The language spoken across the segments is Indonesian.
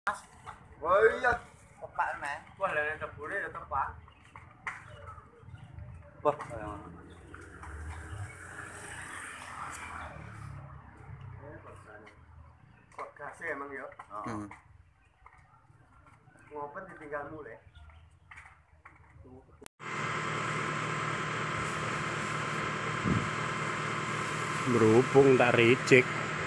Oh iya, tepak nih. Wah, lele tebune ya tepak. Wah, kok kasih emang ya. Ngopet ditinggal mulai. Berhubung tak reject.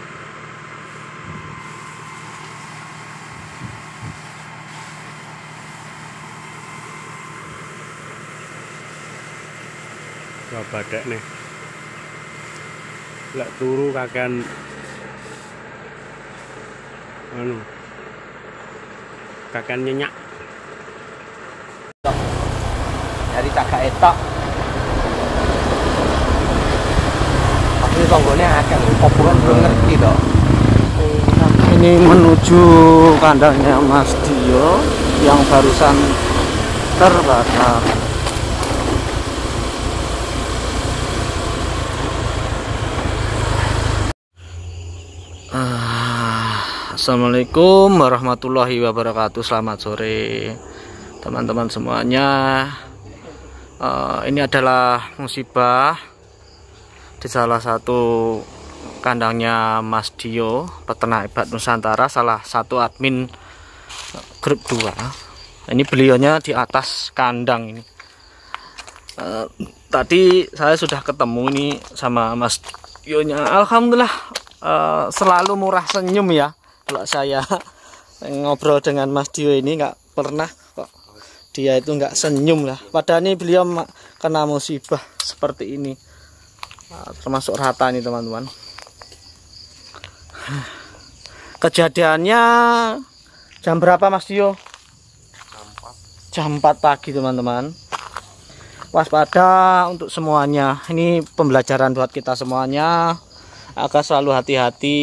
Coba dek nih. Lek turu kakean anu. Kakean nyenyak. dari cagak etok. Aku ini tonggolnya akeh, koburan belum ngerti toh. Ini menuju kandangnya Mas Dio yang barusan terbakar. Assalamualaikum warahmatullahi wabarakatuh. Selamat sore teman-teman semuanya. Ini adalah musibah di salah satu kandangnya Mas Dio, peternak hebat Nusantara, salah satu admin grup 2. Ini beliaunya di atas kandang ini. Tadi saya sudah ketemu ini sama Mas Dio-nya. Alhamdulillah selalu murah senyum ya. Kalau saya ngobrol dengan Mas Dio ini nggak pernah kok dia itu nggak senyum lah. Padahal ini beliau kena musibah seperti ini. Termasuk rata nih teman-teman. Kejadiannya jam berapa Mas Dio? Jam 4 pagi teman-teman. Waspada untuk semuanya. Ini pembelajaran buat kita semuanya. Agar selalu hati-hati.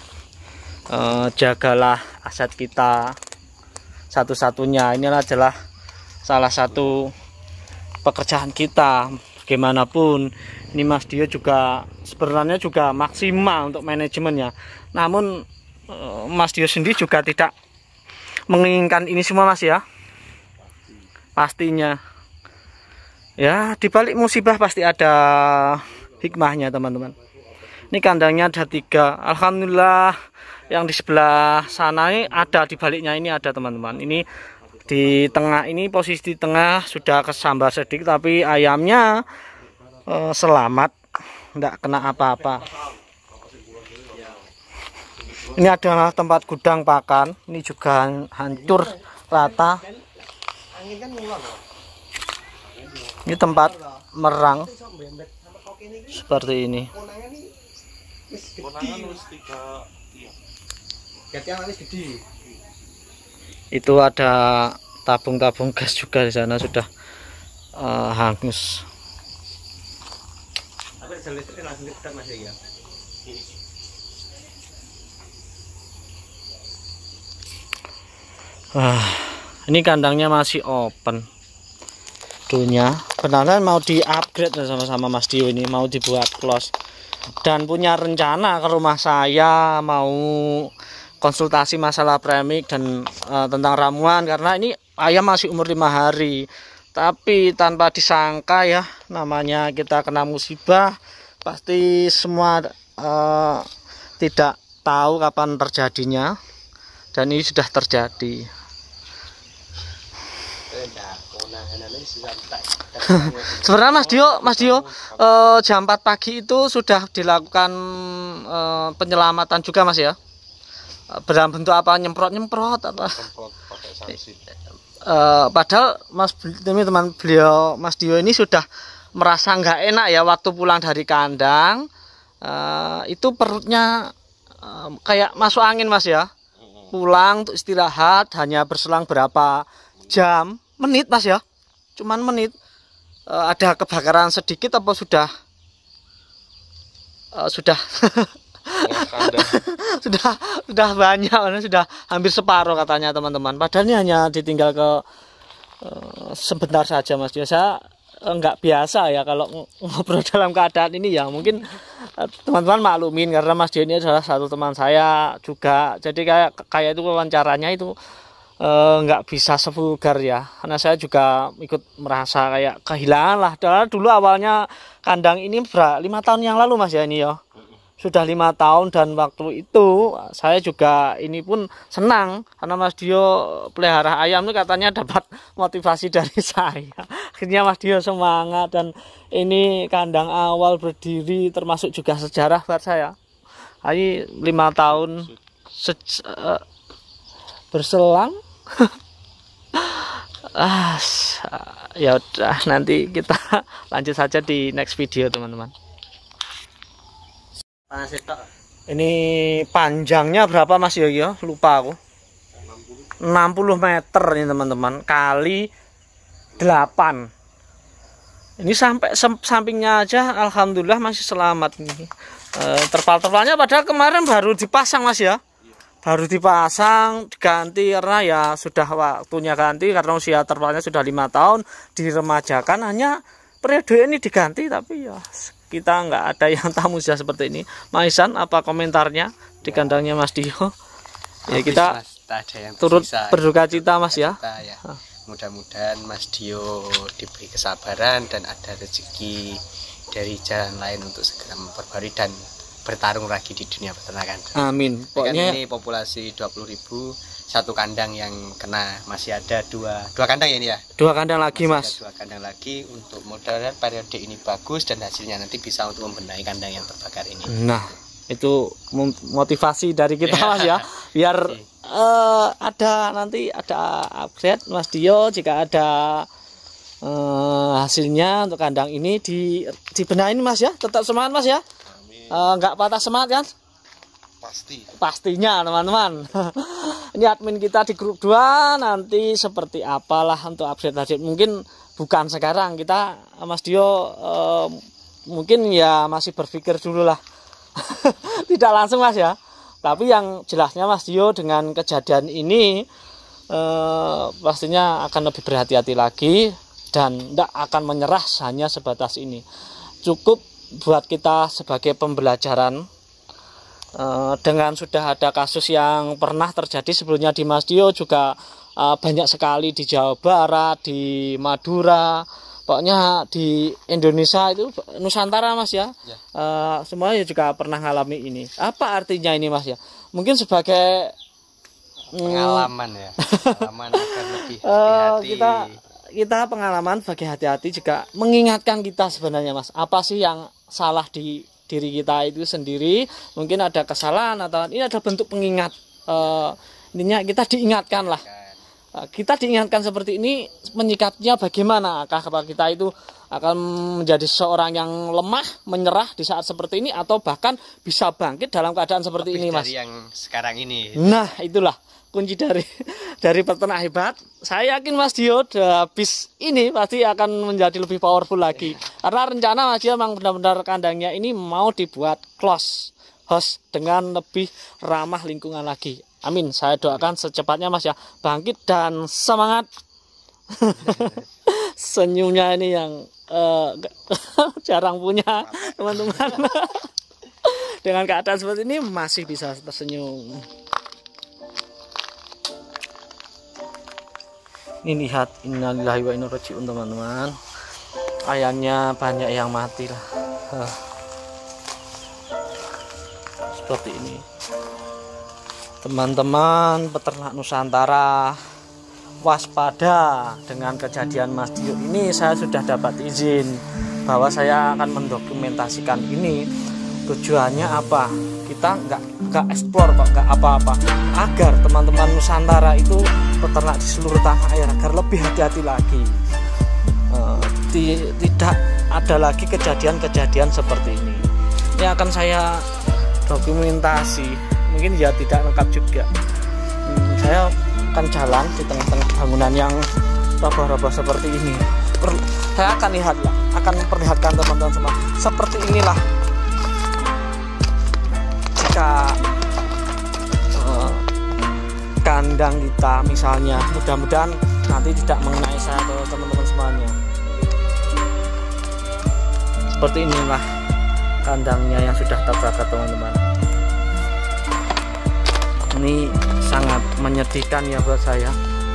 Jagalah aset kita satu-satunya. Ini adalah salah satu pekerjaan kita. Bagaimanapun ini Mas Dio juga sebenarnya juga maksimal untuk manajemennya. Namun Mas Dio sendiri juga tidak menginginkan ini semua Mas ya. Pastinya ya, di balik musibah pasti ada hikmahnya teman-teman. Ini kandangnya ada 3. Alhamdulillah yang di sebelah sana ini ada, di baliknya ini ada teman-teman. Ini di tengah, ini posisi di tengah sudah kesambar sedikit, tapi ayamnya selamat, tidak kena apa-apa. Ini adalah tempat gudang pakan, ini juga hancur rata. Ini tempat merang seperti ini. Itu ada tabung-tabung gas juga di sana sudah hangus. Ini kandangnya masih open. Dunia benar-benar mau di-upgrade sama Mas Dio, ini mau dibuat close. Dan punya rencana ke rumah saya mau konsultasi masalah premik dan tentang ramuan, karena ini ayam masih umur 5 hari. Tapi tanpa disangka ya, namanya kita kena musibah, pasti semua tidak tahu kapan terjadinya, dan ini sudah terjadi. Sebenarnya Mas Dio jam 4 pagi itu sudah dilakukan penyelamatan juga Mas ya. Dalam bentuk apa? Nyemprot apa? Padahal teman beliau Mas Dio ini sudah merasa nggak enak ya waktu pulang dari kandang. Itu perutnya kayak masuk angin Mas ya. Pulang untuk istirahat hanya berselang berapa jam, menit Mas ya. Cuman menit. Ada kebakaran sedikit apa sudah sudah banyak, sudah hampir separuh katanya teman-teman. Padahal ini hanya ditinggal ke sebentar saja Mas Dio. Saya nggak biasa ya kalau ngobrol dalam keadaan ini ya. Mungkin teman-teman maklumin karena Mas Dio ini adalah satu teman saya juga. Jadi kayak itu wawancaranya itu nggak bisa sevulgar ya. Karena saya juga ikut merasa kayak kehilangan lah. Dulu awalnya kandang ini 5 tahun yang lalu Mas ya ini ya. Sudah 5 tahun dan waktu itu saya juga ini pun senang karena Mas Dio pelihara ayam itu katanya dapat motivasi dari saya. Akhirnya Mas Dio semangat dan ini kandang awal berdiri termasuk juga sejarah buat saya. Ini 5 tahun berselang. Ya udah, nanti kita lanjut saja di next video teman-teman. Ini panjangnya berapa Mas Yoyo? Lupa aku. 60 meter ini teman-teman kali 8. Ini sampai sampingnya aja alhamdulillah masih selamat nih. Terpal-terpalnya padahal kemarin baru dipasang Mas ya. Baru dipasang, diganti karena ya sudah waktunya ganti karena usia terpalnya sudah 5 tahun, diremajakan hanya periode ini diganti tapi ya kita nggak ada yang tamu ya seperti ini. Maisan apa komentarnya di kandangnya Mas Dio? Ya kita turut berduka cita Mas ya. Mudah-mudahan Mas Dio diberi kesabaran dan ada rezeki dari jalan lain untuk segera memperbarui dan bertarung lagi di dunia peternakan. Amin. Pokoknya ini populasi 20.000, satu kandang yang kena, masih ada dua kandang ya ini ya. 2 kandang lagi Mas. 2 kandang lagi untuk modalnya periode ini bagus dan hasilnya nanti bisa untuk membenahi kandang yang terbakar ini. Nah, itu motivasi dari kita Mas ya. Biar nanti ada upgrade Mas Dio jika ada hasilnya untuk kandang ini dibenahin Mas ya. Tetap semangat Mas ya. Nggak patah semangat kan? Pastinya teman-teman. Ini admin kita di grup 2 nanti seperti apalah untuk update mungkin bukan sekarang kita Mas Dio mungkin ya masih berpikir dulu lah. Tidak langsung Mas ya. Tapi yang jelasnya Mas Dio dengan kejadian ini pastinya akan lebih berhati-hati lagi dan tidak akan menyerah hanya sebatas ini. Cukup buat kita sebagai pembelajaran dengan sudah ada kasus yang pernah terjadi sebelumnya di Mas Dio juga banyak sekali di Jawa Barat, di Madura, pokoknya di Indonesia itu Nusantara Mas ya, semuanya juga pernah mengalami ini. Apa artinya ini Mas ya? Mungkin sebagai pengalaman ya, pengalaman agar lebih hati-hati. Kita pengalaman bagi hati-hati juga mengingatkan kita sebenarnya Mas, apa sih yang salah di diri kita itu sendiri. Mungkin ada kesalahan atau ini ada bentuk pengingat, intinya kita diingatkan lah, kita diingatkan seperti ini, menyikapinya bagaimana. Apakah kita itu akan menjadi seorang yang lemah, menyerah di saat seperti ini, atau bahkan bisa bangkit dalam keadaan seperti ini Mas, dari yang sekarang ini. Nah itulah kunci dari peternak hebat. Saya yakin Mas Dio habis ini pasti akan menjadi lebih powerful lagi. Karena rencana Mas Dio memang benar-benar kandangnya ini mau dibuat close house dengan lebih ramah lingkungan lagi. Amin. Saya doakan secepatnya Mas ya, bangkit dan semangat. Senyumnya ini yang jarang punya teman-teman. Dengan keadaan seperti ini masih bisa tersenyum. Ini lihat, innalillahi wa inna ilaihi raji'un teman-teman. Ayamnya banyak yang mati lah. Seperti ini. Teman-teman peternak Nusantara, waspada dengan kejadian Mas Dio ini. Saya sudah dapat izin bahwa saya akan mendokumentasikan ini. Tujuannya apa? Kita nggak eksplor kok, nggak apa-apa, agar teman-teman Nusantara itu peternak di seluruh tanah air agar lebih hati-hati lagi, tidak ada lagi kejadian-kejadian seperti ini. Ini akan saya dokumentasi, mungkin ya tidak lengkap juga. Saya akan jalan di tengah-tengah bangunan yang roboh-roboh seperti ini. Saya akan perlihatkan teman-teman semua seperti inilah. Jika kandang kita misalnya, mudah-mudahan nanti tidak mengenai saya atau teman-teman semuanya. Seperti inilah kandangnya yang sudah terbakar, teman-teman. Ini sangat menyedihkan ya buat saya.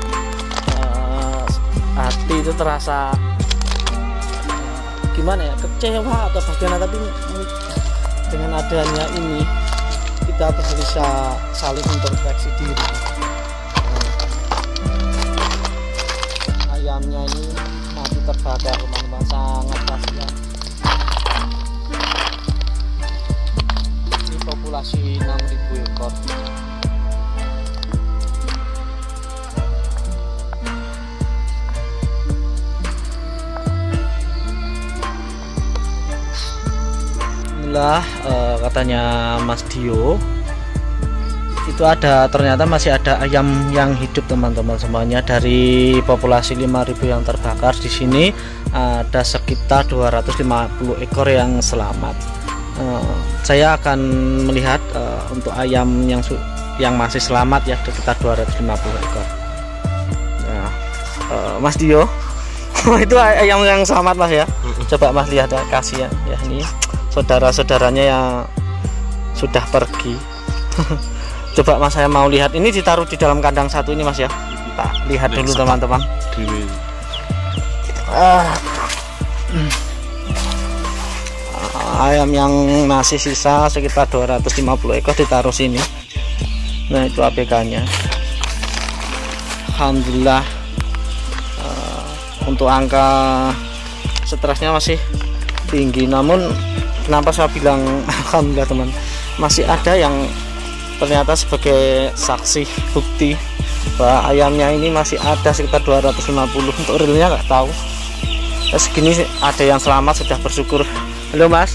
Hati itu terasa gimana ya, kecewa atau bagaimana, tapi dengan adanya ini kita bisa saling introspeksi diri. Ayamnya ini mati terbakar, teman-teman, sangat kasihan. Ini populasi 6.000 ekor. Katanya Mas Dio itu ternyata masih ada ayam yang hidup, teman-teman semuanya. Dari populasi 5.000 yang terbakar, di sini ada sekitar 250 ekor yang selamat. Saya akan melihat untuk ayam yang masih selamat ya, sekitar 250 ekor. Nah, Mas Dio itu ayam yang selamat, Mas ya. Coba Mas lihat ya, kasih ya ini saudara-saudaranya yang sudah pergi. Coba Mas, saya mau lihat. Ini ditaruh di dalam kandang satu ini, Mas ya. Tak lihat dulu, teman-teman. Ayam yang masih sisa sekitar 250 ekor ditaruh sini. Nah, itu APK-nya. Alhamdulillah, untuk angka stresnya masih tinggi, namun kenapa saya bilang alhamdulillah, teman, masih ada yang ternyata sebagai saksi bukti bahwa ayamnya ini masih ada sekitar 250. Untuk realnya nggak tahu. Segini ada yang selamat, sudah bersyukur. Halo Mas,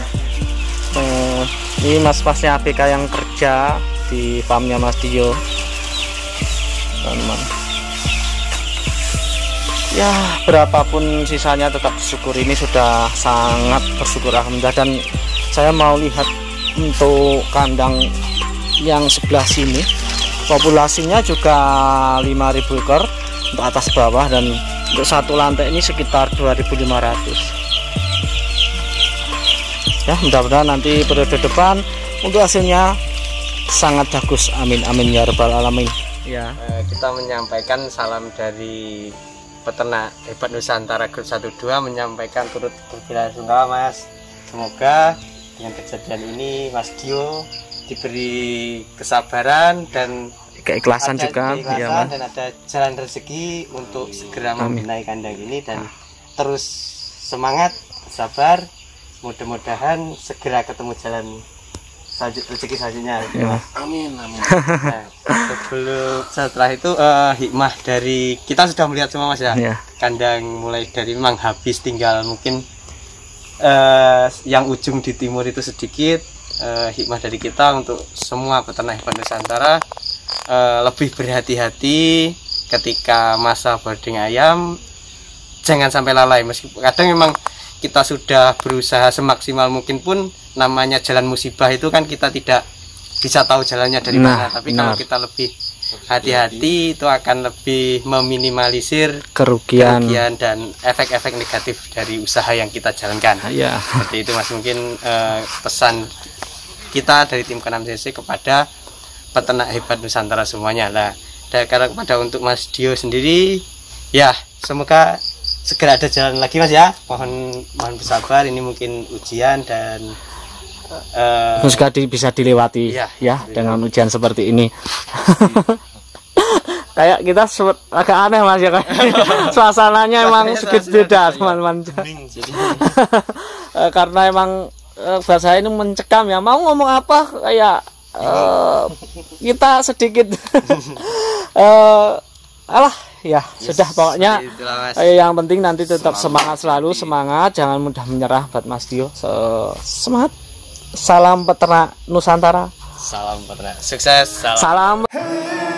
ini mas-masnya APK yang kerja di farmnya Mas Dio, teman-teman. Ya, berapapun sisanya tetap bersyukur. Ini sudah sangat bersyukur, alhamdulillah. Dan saya mau lihat untuk kandang yang sebelah sini, populasinya juga 5.000 ekor untuk atas bawah, dan untuk satu lantai ini sekitar 2.500. Ya, mudah-mudahan nanti periode depan untuk hasilnya sangat bagus. Amin amin ya rabbal alamin. Ya, Kita menyampaikan salam dari peternak hebat Nusantara Grup 12, menyampaikan turut berbela-sungkawa, Mas. Semoga dengan kejadian ini Mas Dio diberi kesabaran dan keikhlasan juga ya, Mas. Dan ada jalan rezeki untuk segera membenahi kandang ini, dan terus semangat, sabar. Mudah-mudahan segera ketemu jalan rezeki selanjutnya ya. Amin amin. Nah, setelah itu hikmah dari kita sudah melihat semua, Mas ya, kandang mulai dari memang habis, tinggal mungkin yang ujung di timur itu sedikit. Hikmah dari kita untuk semua peternak hebat Nusantara, lebih berhati-hati ketika masa boarding ayam, jangan sampai lalai. Meskipun kadang memang kita sudah berusaha semaksimal mungkin pun, namanya jalan musibah itu kan kita tidak bisa tahu jalannya dari mana. Tapi kalau kita lebih hati-hati, itu akan lebih meminimalisir kerugian dan efek-efek negatif dari usaha yang kita jalankan. Seperti itu, Mas, mungkin pesan kita dari tim K6CC kepada peternak hebat Nusantara semuanya lah. Dan kepada untuk Mas Dio sendiri, ya semoga segera ada jalan lagi, Mas ya. Mohon bersabar, ini mungkin ujian dan semoga bisa dilewati ya dengan ujian seperti ini. Kayak kita agak aneh, Mas ya, kayak suasananya emang sedikit beda, teman-teman. Karena emang bahasa ini mencekam ya, mau ngomong apa kayak kita sedikit alah ya, sudah pokoknya yang penting nanti tetap semangat, selalu semangat, jangan mudah menyerah buat Mas Dio. Semangat, salam peternak Nusantara, salam peternak sukses, salam.